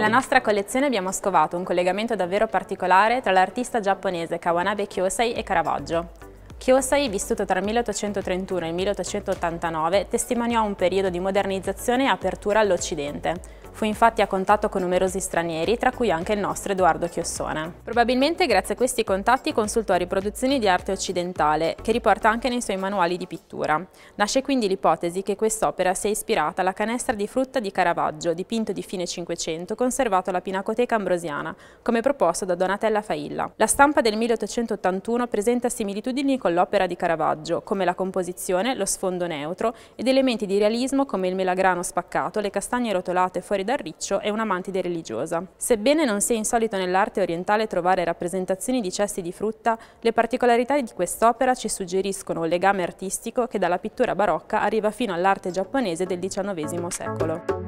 Nella nostra collezione abbiamo scovato un collegamento davvero particolare tra l'artista giapponese Kawanabe Kyosei e Caravaggio. Kyosei, vissuto tra il 1831 e il 1889, testimoniò un periodo di modernizzazione e apertura all'Occidente. Fu infatti a contatto con numerosi stranieri, tra cui anche il nostro Edoardo Chiossone. Probabilmente grazie a questi contatti consultò riproduzioni di arte occidentale, che riporta anche nei suoi manuali di pittura. Nasce quindi l'ipotesi che quest'opera sia ispirata alla canestra di frutta di Caravaggio, dipinto di fine Cinquecento, conservato alla Pinacoteca Ambrosiana, come proposto da Donatella Failla. La stampa del 1881 presenta similitudini con l'opera di Caravaggio, come la composizione, lo sfondo neutro ed elementi di realismo come il melagrano spaccato, le castagne rotolate fuori dal riccio e una mantide religiosa. Sebbene non sia insolito nell'arte orientale trovare rappresentazioni di cesti di frutta, le particolarità di quest'opera ci suggeriscono un legame artistico che dalla pittura barocca arriva fino all'arte giapponese del XIX secolo.